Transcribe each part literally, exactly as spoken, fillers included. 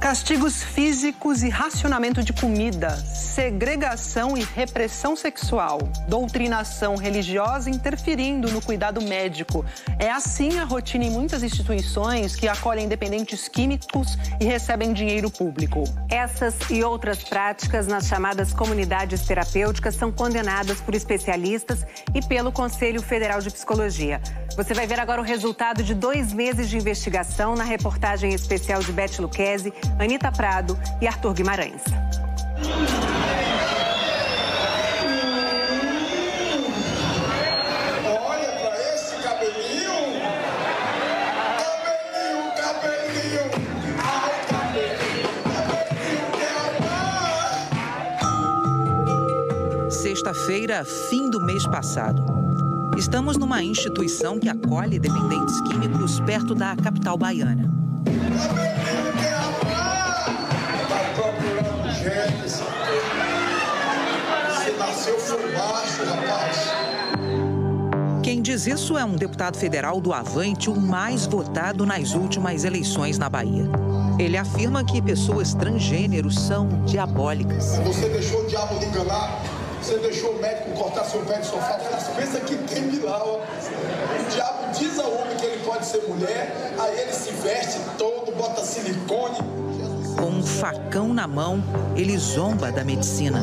Castigos físicos e racionamento de comida, segregação e repressão sexual, doutrinação religiosa interferindo no cuidado médico. É assim a rotina em muitas instituições que acolhem dependentes químicos e recebem dinheiro público. Essas e outras práticas nas chamadas comunidades terapêuticas são condenadas por especialistas e pelo Conselho Federal de Psicologia. Você vai ver agora o resultado de dois meses de investigação na reportagem especial de Beth Lucchesi, Anita Prado e Arthur Guimarães. Olha pra esse cabelinho! Cabelinho, cabelinho! Ai, cabelinho, cabelinho, que amar! Sexta-feira, fim do mês passado. Estamos numa instituição que acolhe dependentes químicos perto da capital baiana. Você nasceu foi macho, rapaz. Quem diz isso é um deputado federal do Avante, o mais votado nas últimas eleições na Bahia. Ele afirma que pessoas transgêneros são diabólicas. Você deixou o diabo lhe enganar? Você deixou o médico cortar seu pé de sofá? Pensa que tem milagre. O diabo diz ao homem que ele pode ser mulher, aí ele se veste todo, bota silicone. Com um facão na mão, ele zomba da medicina.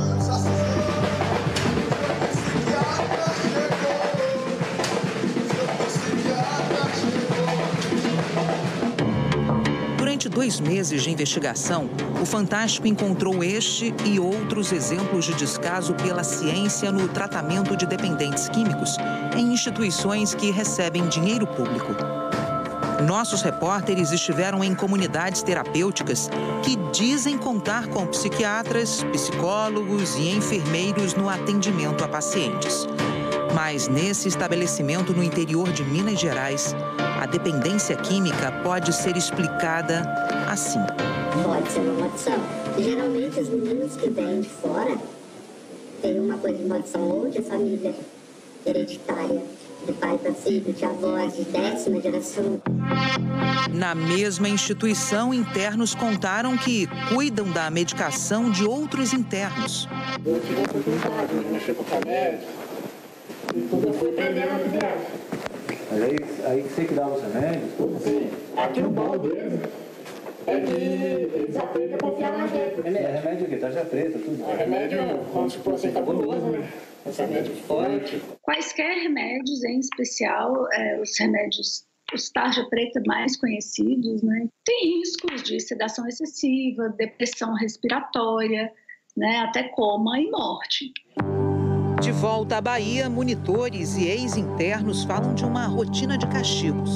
Durante dois meses de investigação, o Fantástico encontrou este e outros exemplos de descaso pela ciência no tratamento de dependentes químicos em instituições que recebem dinheiro público. Nossos repórteres estiveram em comunidades terapêuticas que dizem contar com psiquiatras, psicólogos e enfermeiros no atendimento a pacientes. Mas nesse estabelecimento no interior de Minas Gerais, a dependência química pode ser explicada assim. Pode ser uma maldição. Geralmente as meninas que vêm de fora têm uma coisa de maldição ou de família hereditária, de pai para filho, de avós, de décima geração. Na mesma instituição, internos contaram que cuidam da medicação de outros internos. Eu tive a oportunidade de mexer com o remédio e tudo eu fui aprendendo a viver. Mas aí, aí você que dava os remédios? Sim. Aqui o bom deles é que eles aprendem a confiar na gente. É remédio aqui, tarja preta, tudo. É remédio, vamos supor assim, cabuloso, né? Esse remédio forte. Quaisquer remédios, em especial é, os remédios, os tarja preta mais conhecidos, né? Tem riscos de sedação excessiva, depressão respiratória, né? Até coma e morte. De volta à Bahia, monitores e ex-internos falam de uma rotina de castigos.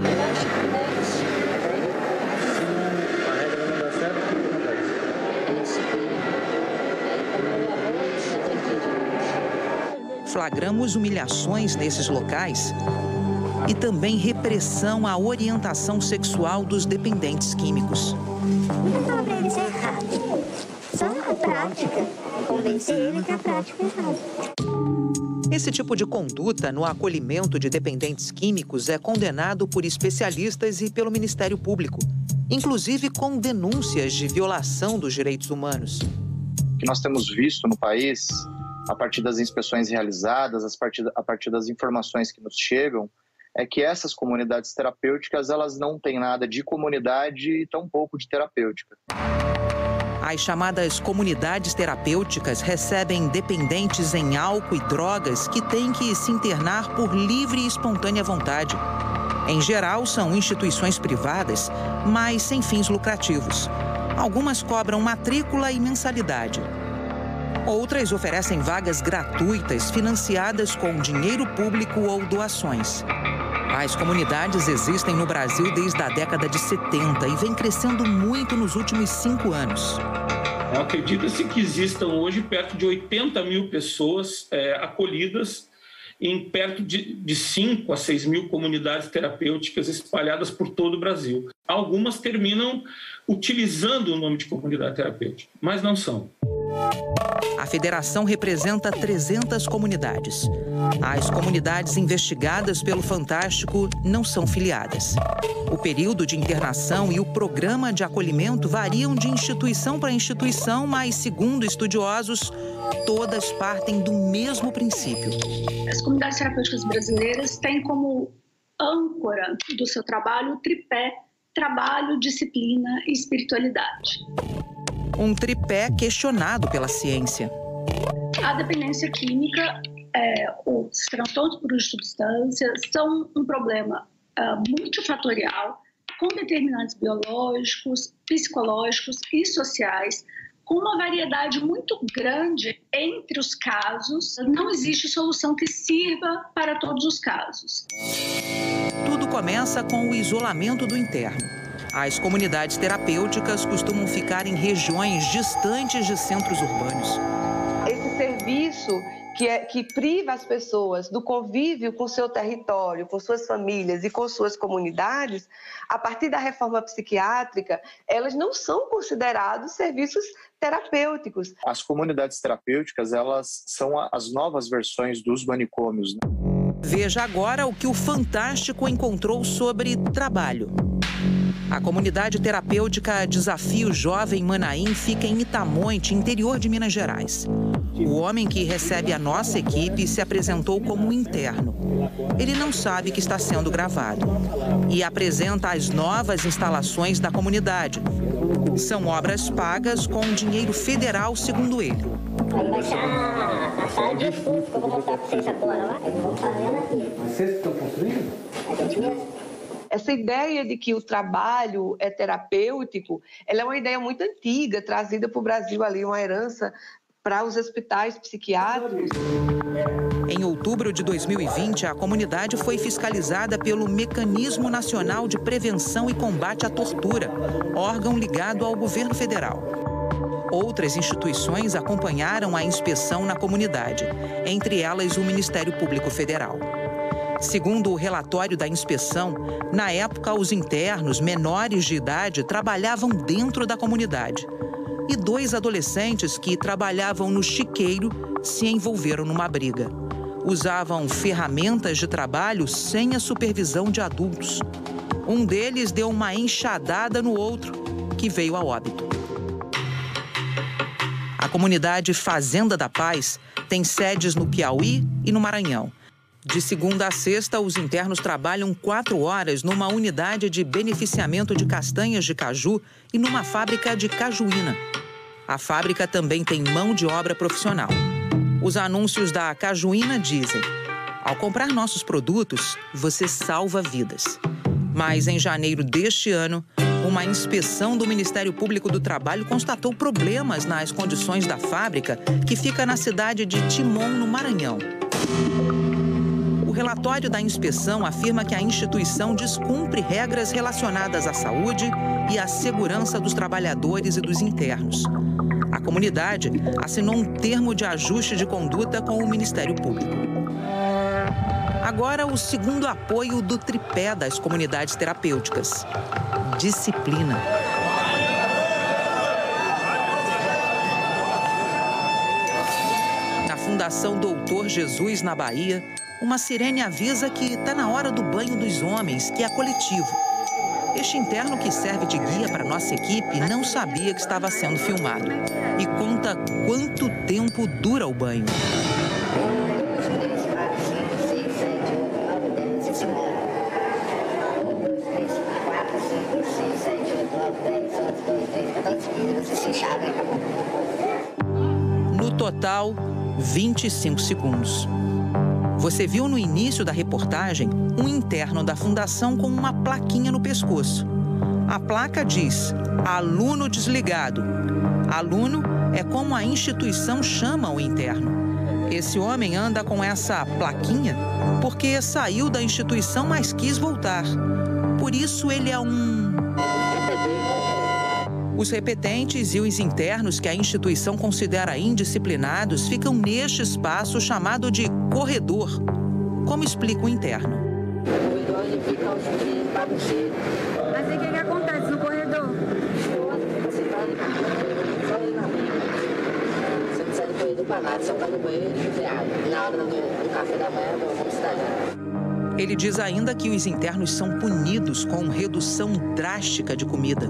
Flagramos humilhações nesses locais e também repressão à orientação sexual dos dependentes químicos. Não fala pra eles errado. Só a prática. Convencer ele que a prática é errada. Esse tipo de conduta no acolhimento de dependentes químicos é condenado por especialistas e pelo Ministério Público, inclusive com denúncias de violação dos direitos humanos. O que nós temos visto no país, a partir das inspeções realizadas, a partir, a partir das informações que nos chegam, é que essas comunidades terapêuticas, elas não têm nada de comunidade e tampouco de terapêutica. As chamadas comunidades terapêuticas recebem dependentes em álcool e drogas que têm que se internar por livre e espontânea vontade. Em geral, são instituições privadas, mas sem fins lucrativos. Algumas cobram matrícula e mensalidade. Outras oferecem vagas gratuitas, financiadas com dinheiro público ou doações. As comunidades existem no Brasil desde a década de setenta e vem crescendo muito nos últimos cinco anos. Acredita-se que existam hoje perto de oitenta mil pessoas é, acolhidas em perto de, de cinco a seis mil comunidades terapêuticas espalhadas por todo o Brasil. Algumas terminam utilizando o nome de comunidade terapêutica, mas não são. A federação representa trezentas comunidades. As comunidades investigadas pelo Fantástico não são filiadas. O período de internação e o programa de acolhimento variam de instituição para instituição, mas, segundo estudiosos, todas partem do mesmo princípio. As comunidades terapêuticas brasileiras têm como âncora do seu trabalho o tripé trabalho, disciplina e espiritualidade. Um tripé questionado pela ciência. A dependência química, é, os transtornos por uso de substâncias são um problema é, multifatorial, com determinantes biológicos, psicológicos e sociais, com uma variedade muito grande entre os casos. Não existe solução que sirva para todos os casos. Tudo começa com o isolamento do interno. As comunidades terapêuticas costumam ficar em regiões distantes de centros urbanos. Esse serviço que, é, que priva as pessoas do convívio com seu território, com suas famílias e com suas comunidades, a partir da reforma psiquiátrica, elas não são considerados serviços terapêuticos. As comunidades terapêuticas, elas são as novas versões dos manicômios, né? Veja agora o que o Fantástico encontrou sobre trabalho. A comunidade terapêutica Desafio Jovem Manaim fica em Itamonte, interior de Minas Gerais. O homem que recebe a nossa equipe se apresentou como interno. Ele não sabe que está sendo gravado e apresenta as novas instalações da comunidade. São obras pagas com dinheiro federal, segundo ele. Vocês estão construindo? Essa ideia de que o trabalho é terapêutico, ela é uma ideia muito antiga, trazida para o Brasil ali, uma herança para os hospitais psiquiátricos. Em outubro de dois mil e vinte, a comunidade foi fiscalizada pelo Mecanismo Nacional de Prevenção e Combate à Tortura, órgão ligado ao governo federal. Outras instituições acompanharam a inspeção na comunidade, entre elas o Ministério Público Federal. Segundo o relatório da inspeção, na época, os internos menores de idade trabalhavam dentro da comunidade. E dois adolescentes que trabalhavam no chiqueiro se envolveram numa briga. Usavam ferramentas de trabalho sem a supervisão de adultos. Um deles deu uma enxadada no outro, que veio a óbito. A comunidade Fazenda da Paz tem sedes no Piauí e no Maranhão. De segunda a sexta, os internos trabalham quatro horas numa unidade de beneficiamento de castanhas de caju e numa fábrica de cajuína. A fábrica também tem mão de obra profissional. Os anúncios da cajuína dizem: ao comprar nossos produtos, você salva vidas. Mas em janeiro deste ano, uma inspeção do Ministério Público do Trabalho constatou problemas nas condições da fábrica, que fica na cidade de Timon, no Maranhão. O relatório da inspeção afirma que a instituição descumpre regras relacionadas à saúde e à segurança dos trabalhadores e dos internos. A comunidade assinou um termo de ajuste de conduta com o Ministério Público. Agora, o segundo apoio do tripé das comunidades terapêuticas: disciplina. Na Fundação Doutor Jesus, na Bahia, uma sirene avisa que está na hora do banho dos homens, que é coletivo. Este interno que serve de guia para nossa equipe não sabia que estava sendo filmado e conta quanto tempo dura o banho. No total, vinte e cinco segundos. Você viu no início da reportagem um interno da fundação com uma plaquinha no pescoço. A placa diz: aluno desligado. Aluno é como a instituição chama o interno. Esse homem anda com essa plaquinha porque saiu da instituição, mas quis voltar. Por isso ele é um... Os repetentes e os internos que a instituição considera indisciplinados ficam neste espaço chamado de corredor. Como explica o interno? O corredor ele fica aos bagunceiros. Mas o que, que acontece no corredor? duplanado, só para no banheiro e fazer água. Na hora do, do café da manhã, vamos estar. Ele diz ainda que os internos são punidos com redução drástica de comida.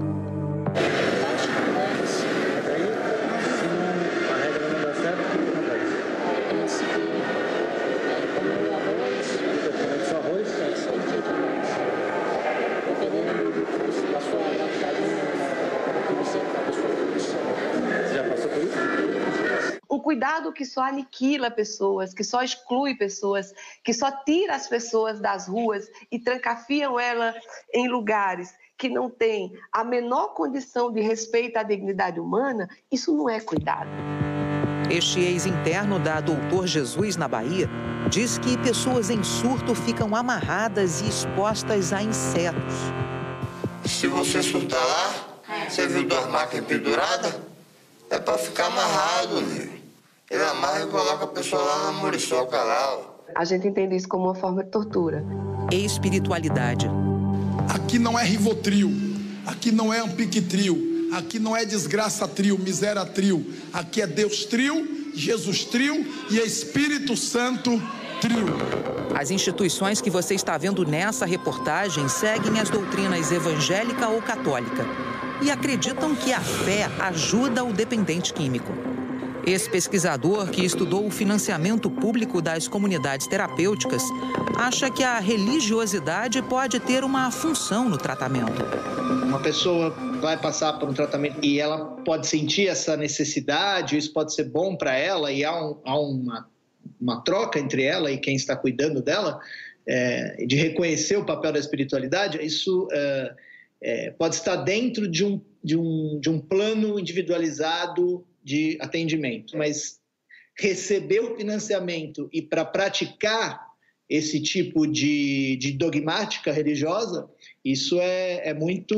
Um cuidado que só aniquila pessoas, que só exclui pessoas, que só tira as pessoas das ruas e trancafiam elas em lugares que não têm a menor condição de respeito à dignidade humana, isso não é cuidado. Este ex-interno da Doutor Jesus, na Bahia, diz que pessoas em surto ficam amarradas e expostas a insetos. Se você surtar lá, você viu duas máquinas penduradas? É para ficar amarrado, né? Ele amarra e coloca a pessoa lá na muriçoca lá. A gente entende isso como uma forma de tortura. Espiritualidade. Aqui não é Rivotril, aqui não é Ampiquetril, aqui não é desgraça trio, miséria trio. Aqui é Deus trio, Jesus trio e Espírito Santo trio. As instituições que você está vendo nessa reportagem seguem as doutrinas evangélica ou católica e acreditam que a fé ajuda o dependente químico. Esse pesquisador, que estudou o financiamento público das comunidades terapêuticas, acha que a religiosidade pode ter uma função no tratamento. Uma pessoa vai passar por um tratamento e ela pode sentir essa necessidade, isso pode ser bom para ela e há, um, há uma, uma troca entre ela e quem está cuidando dela, é, de reconhecer o papel da espiritualidade, isso é, é, pode estar dentro de um, de um, de um plano individualizado de atendimento, mas receber o financiamento e para praticar esse tipo de, de dogmática religiosa, isso é, é muito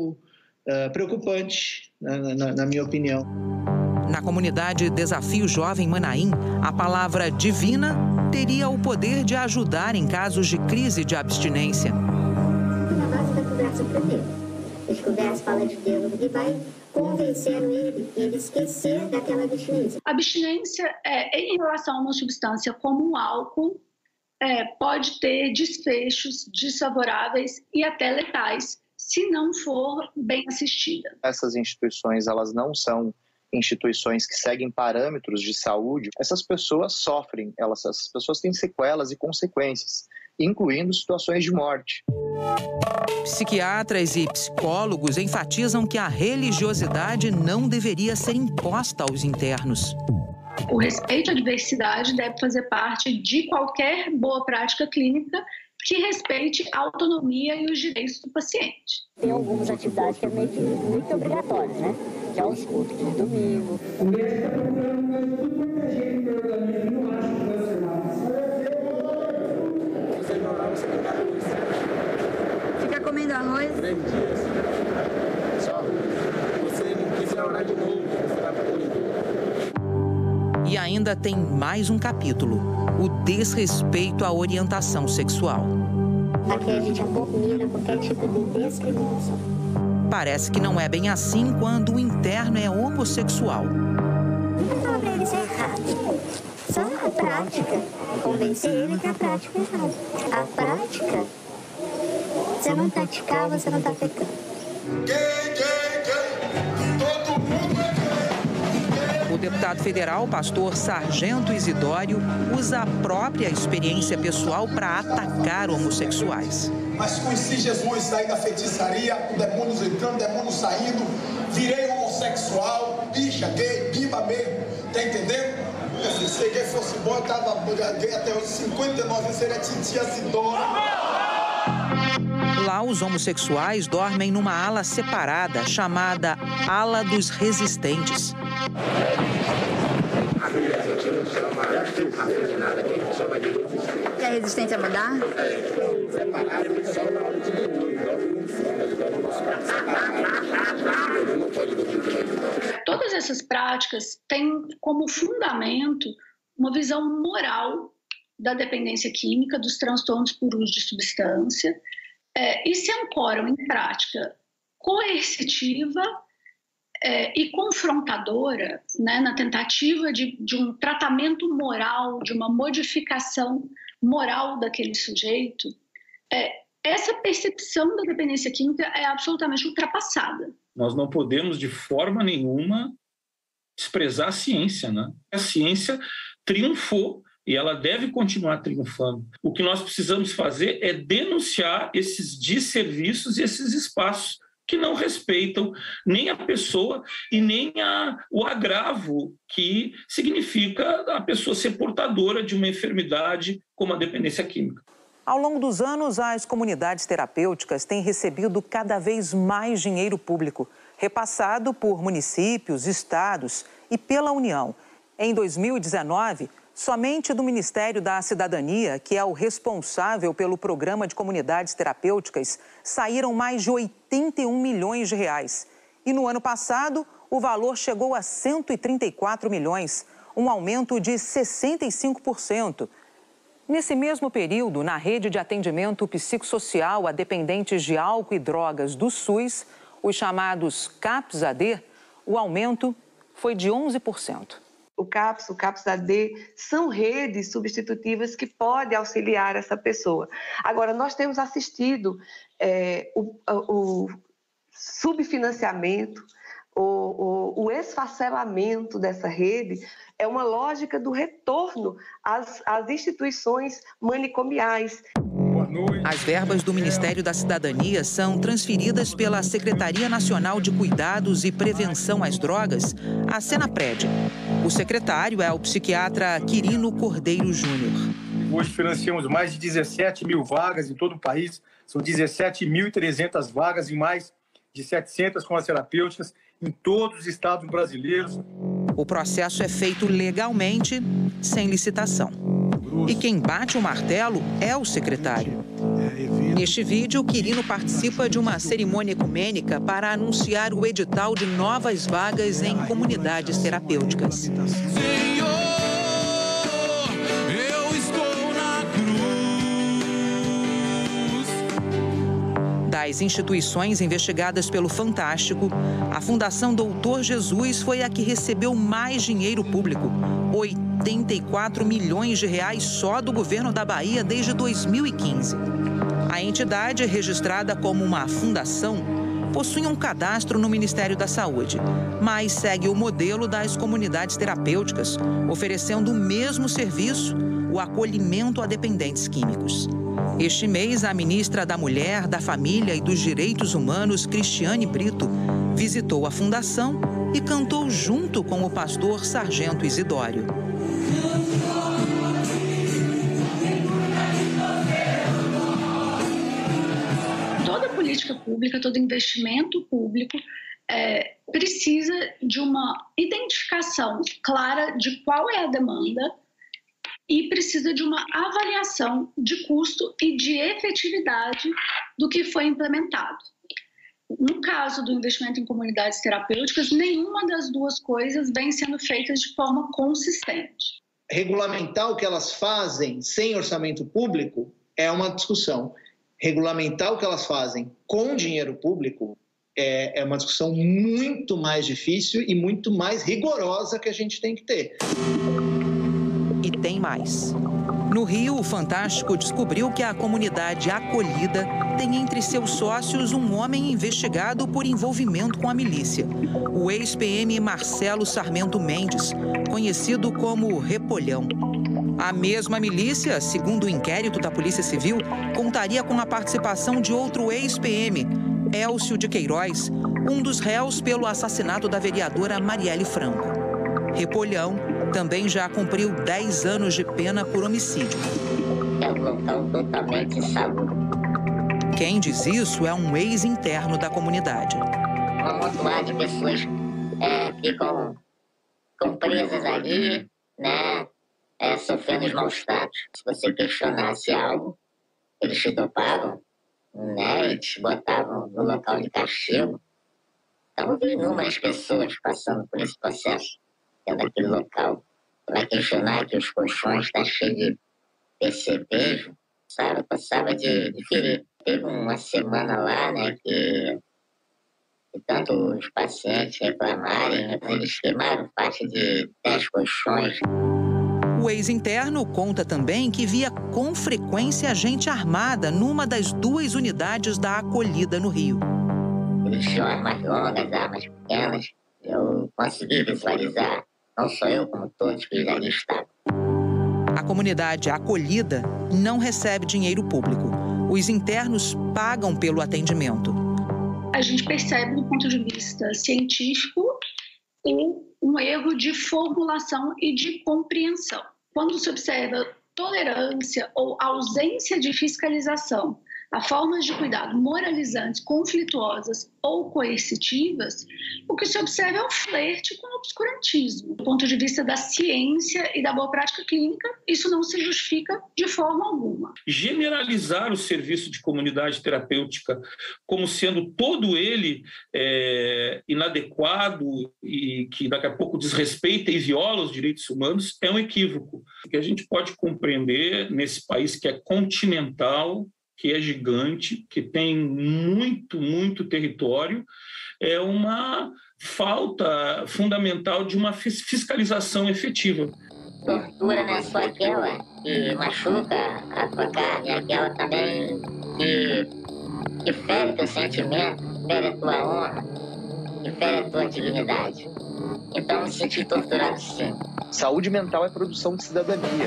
uh, preocupante, na, na, na minha opinião. Na comunidade Desafio Jovem Manaim, a palavra divina teria o poder de ajudar em casos de crise de abstinência. Na base da conversa primeiro, a gente conversa, fala de Deus e vai convencendo ele, ele esquecer daquela abstinência. A abstinência, é, em relação a uma substância como o álcool, é, pode ter desfechos desfavoráveis e até letais, se não for bem assistida. Essas instituições, elas não são instituições que seguem parâmetros de saúde. Essas pessoas sofrem, elas, essas pessoas têm sequelas e consequências, incluindo situações de morte. Psiquiatras e psicólogos enfatizam que a religiosidade não deveria ser imposta aos internos. O respeito à diversidade deve fazer parte de qualquer boa prática clínica que respeite a autonomia e os direitos do paciente. Tem algumas atividades que é meio que muito obrigatórias, né? Que é os cultos de domingo. O médico está procurando um médico proteger o organismo, não acha que vai ser mais. Você não vai, você tem que fica comendo arroz? Três dias. Só. Você não quiser orar de novo, você vai para E ainda tem mais um capítulo: o desrespeito à orientação sexual. Aqui a gente abomina qualquer tipo de discriminação. Parece que não é bem assim quando o interno é homossexual. Não fala pra ele ser errado. Só a prática. Convencer ele que a prática é errada. A prática, você não praticar, você não está pecando. Gay, gay, gay. Todo mundo é gay. O deputado federal, pastor Sargento Isidório, usa a própria experiência pessoal para atacar homossexuais. Mas conheci Jesus, saí da feitiçaria, demônios entrando, demônios saindo, virei homossexual, bicha, gay, bimba mesmo, tá entendendo? Se gay fosse bom, eu tava gay até os cinquenta e nove anos, seria titia Zidora. Lá, os homossexuais dormem numa ala separada, chamada Ala dos Resistentes. Quer resistência a mudar? Todas essas práticas têm como fundamento uma visão moral da dependência química, dos transtornos por uso de substância, é, e se ancoram em prática coercitiva é, e confrontadora, né, na tentativa de, de um tratamento moral, de uma modificação moral daquele sujeito, é, essa percepção da dependência química é absolutamente ultrapassada. Nós não podemos, de forma nenhuma, desprezar a ciência, né? A ciência triunfou e ela deve continuar triunfando. O que nós precisamos fazer é denunciar esses desserviços e esses espaços que não respeitam nem a pessoa e nem a, o agravo que significa a pessoa ser portadora de uma enfermidade como a dependência química. Ao longo dos anos, as comunidades terapêuticas têm recebido cada vez mais dinheiro público, repassado por municípios, estados e pela União. Em dois mil e dezenove, somente do Ministério da Cidadania, que é o responsável pelo programa de comunidades terapêuticas, saíram mais de oitenta e um milhões de reais. E no ano passado, o valor chegou a cento e trinta e quatro milhões, um aumento de sessenta e cinco por cento. Nesse mesmo período, na rede de atendimento psicossocial a dependentes de álcool e drogas do SUS, os chamados CAPS-A D, o aumento foi de onze por cento. O CAPS, o CAPS-A D, são redes substitutivas que podem auxiliar essa pessoa. Agora, nós temos assistido é, o, o subfinanciamento, o, o, o esfacelamento dessa rede, é uma lógica do retorno às, às instituições manicomiais. As verbas do Ministério da Cidadania são transferidas pela Secretaria Nacional de Cuidados e Prevenção às Drogas, a Senapred. O secretário é o psiquiatra Quirino Cordeiro Júnior. Hoje financiamos mais de dezessete mil vagas em todo o país, são dezessete mil e trezentas vagas em mais de setecentas com as terapêuticas em todos os estados brasileiros. O processo é feito legalmente, sem licitação. E quem bate o martelo é o secretário. Neste vídeo, o Quirino participa de uma cerimônia ecumênica para anunciar o edital de novas vagas em comunidades terapêuticas. Das instituições investigadas pelo Fantástico, a Fundação Doutor Jesus foi a que recebeu mais dinheiro público, oitenta e quatro milhões de reais só do governo da Bahia desde dois mil e quinze. A entidade, registrada como uma fundação, possui um cadastro no Ministério da Saúde, mas segue o modelo das comunidades terapêuticas, oferecendo o mesmo serviço, o acolhimento a dependentes químicos. Este mês, a ministra da Mulher, da Família e dos Direitos Humanos, Cristiane Brito, visitou a fundação e cantou junto com o pastor Sargento Isidório. Toda política pública, todo investimento público é, precisa de uma identificação clara de qual é a demanda e precisa de uma avaliação de custo e de efetividade do que foi implementado. No caso do investimento em comunidades terapêuticas, nenhuma das duas coisas vem sendo feitas de forma consistente. Regulamentar o que elas fazem sem orçamento público é uma discussão. Regulamentar o que elas fazem com dinheiro público é, é uma discussão muito mais difícil e muito mais rigorosa que a gente tem que ter. E tem mais. No Rio, o Fantástico descobriu que a comunidade acolhida tem entre seus sócios um homem investigado por envolvimento com a milícia, o ex-P M Marcelo Sarmento Mendes, conhecido como Repolhão. A mesma milícia, segundo o inquérito da Polícia Civil, contaria com a participação de outro ex-P M, Elcio de Queiroz, um dos réus pelo assassinato da vereadora Marielle Franco. Repolhão também já cumpriu dez anos de pena por homicídio. É um local totalmente insalubre. Quem diz isso é um ex-interno da comunidade. Um amontoado de pessoas é, ficam, ficam presas ali, né, é, sofrendo os maus tratos. Se você questionasse algo, eles te dopavam, né, e te botavam no local de castigo. Então, vi inúmeras pessoas passando por esse processo. Daquele local, vai questionar que os colchões estão cheios de percevejo, sabe? Passava de, de ferir. Teve uma semana lá, né, que e tanto os pacientes reclamarem, eles queimaram parte de dez colchões. O ex-interno conta também que via com frequência gente armada numa das duas unidades da acolhida no Rio. Eles tinham armas longas, armas pequenas. Eu consegui visualizar, não só eu, como todos que ali estavam. A comunidade acolhida não recebe dinheiro público. Os internos pagam pelo atendimento. A gente percebe, do ponto de vista científico, um erro de formulação e de compreensão. Quando se observa tolerância ou ausência de fiscalização a formas de cuidado moralizantes, conflituosas ou coercitivas, o que se observa é um flerte com o obscurantismo. Do ponto de vista da ciência e da boa prática clínica, isso não se justifica de forma alguma. Generalizar o serviço de comunidade terapêutica como sendo todo ele é, inadequado e que daqui a pouco desrespeita e viola os direitos humanos é um equívoco. O que a gente pode compreender nesse país que é continental, que é gigante, que tem muito, muito território, é uma falta fundamental de uma fiscalização efetiva. Tortura não é só aquela que machuca a tua carne, aquela também que, que fere teu sentimento, fere a tua honra, que fere a tua dignidade. Então, me senti torturado sim. Saúde mental é produção de cidadania.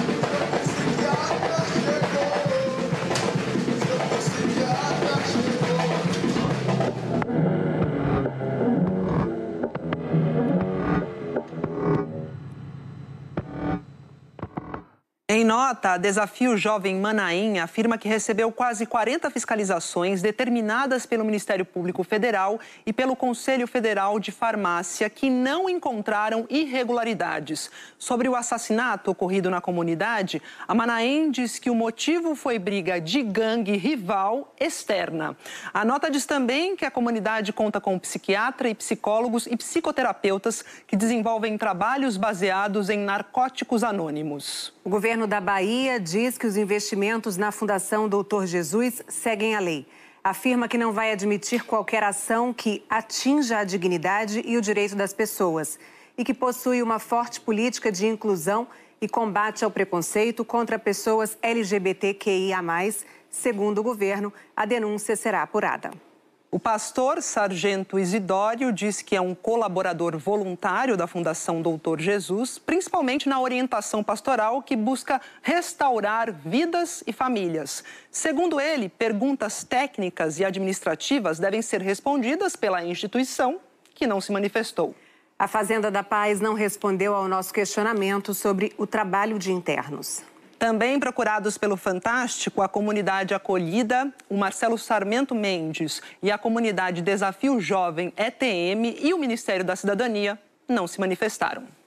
Em nota, a Desafio Jovem Manaim afirma que recebeu quase quarenta fiscalizações determinadas pelo Ministério Público Federal e pelo Conselho Federal de Farmácia que não encontraram irregularidades. Sobre o assassinato ocorrido na comunidade, a Manaim diz que o motivo foi briga de gangue rival externa. A nota diz também que a comunidade conta com psiquiatra e psicólogos e psicoterapeutas que desenvolvem trabalhos baseados em narcóticos anônimos. O governo da Bahia diz que os investimentos na Fundação Doutor Jesus seguem a lei. Afirma que não vai admitir qualquer ação que atinja a dignidade e o direito das pessoas e que possui uma forte política de inclusão e combate ao preconceito contra pessoas L G B T Q I A mais. Segundo o governo, a denúncia será apurada. O pastor Sargento Isidório diz que é um colaborador voluntário da Fundação Doutor Jesus, principalmente na orientação pastoral que busca restaurar vidas e famílias. Segundo ele, perguntas técnicas e administrativas devem ser respondidas pela instituição, que não se manifestou. A Fazenda da Paz não respondeu ao nosso questionamento sobre o trabalho de internos. Também procurados pelo Fantástico, a comunidade acolhida, o Marcelo Sarmento Mendes e a comunidade Desafio Jovem E T M e o Ministério da Cidadania não se manifestaram.